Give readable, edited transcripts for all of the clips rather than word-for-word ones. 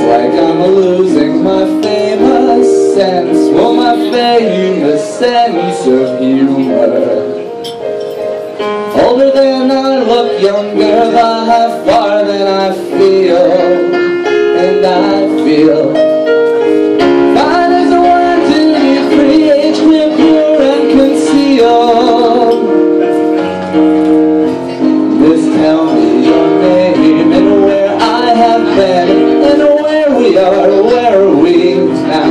like I'm losing my famous sense. Well, my famous sense of humor. Older than I look, younger by far than I feel. And I feel fine as a wine to be free, age clear, pure and concealed. Just tell me your name and where I have been and where we are, where are we now?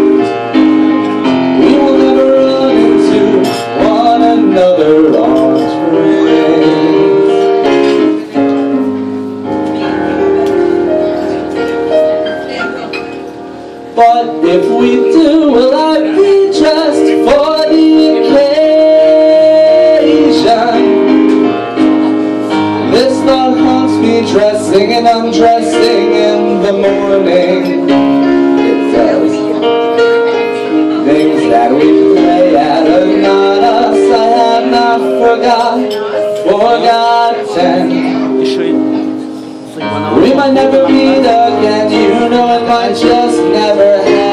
We will never run into one another on trains. But if we do, will I be dressed for the occasion? This thought haunts me, dressing and undressing in the morning. It does. Things that we play at are not us. I have not forgotten. We might never meet again, you know it might just never happen.